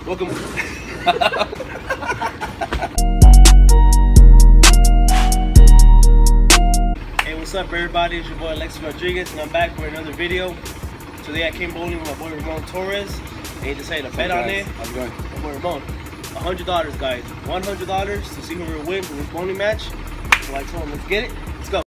Welcome. Hey, what's up, everybody? It's your boy Alexis Rodriguez, and I'm back for another video. Today I came bowling with my boy Ramon Torres. And he decided to bet on it. How's it going? My boy Ramon. $100, guys. $100 to see who will win for this bowling match. So I told him, let's get it. Let's go.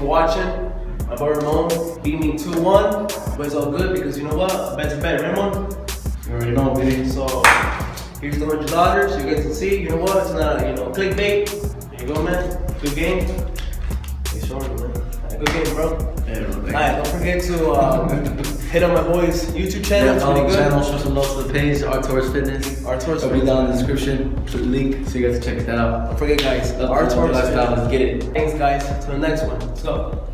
for watching. My boy Ramon beat me 2-1, but it's all good because you know what? A bet's a bet, Ramon. You already know, baby. So here's the $100. You guys can see. You know what? It's not clickbait. There you go, man. Good game. Hey, showing you, man. Good game, bro. Alright, don't forget to hit on my boy's YouTube channel. It's pretty good. Channel, show some love to the page, Artours Fitness. Artours It'll be down in the description. Put the link so you guys can check that out. Don't forget, guys. Artours Fitness. Let's get it. Thanks, guys. Till the next one. Let's go.